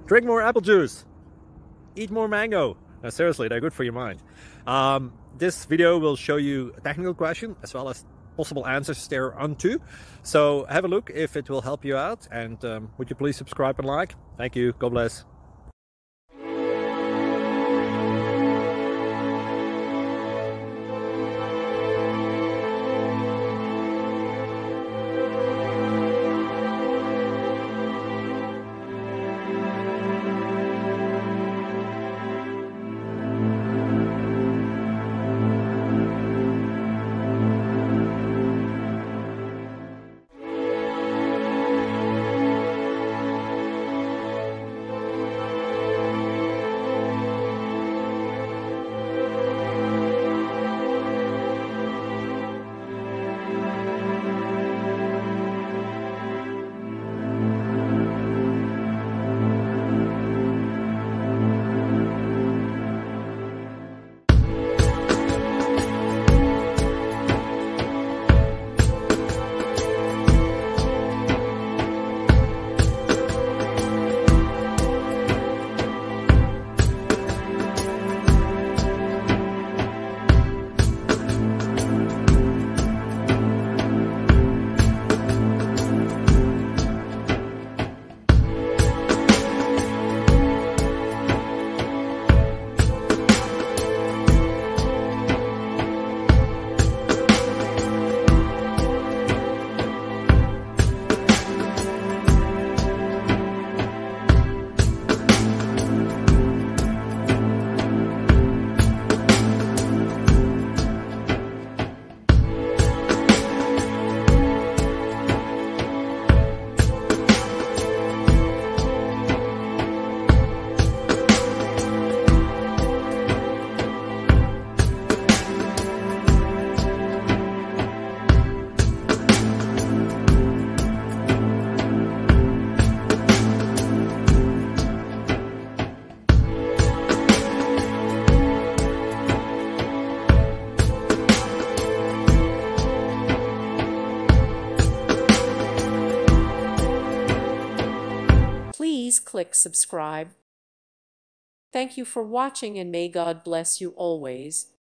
Drink more apple juice. Eat more mango. No, seriously, they're good for your mind. This video will show you a technical question as well as possible answers thereunto. So have a look if it will help you out, and would you please subscribe and like? Thank you. God bless. Please click subscribe. Thank you for watching, and may God bless you always.